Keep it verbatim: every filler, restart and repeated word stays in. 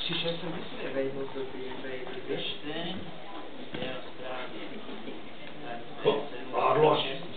Přišel jsem vysvět, vejdou to ty, vejdou ještě, je správně. Pádlo až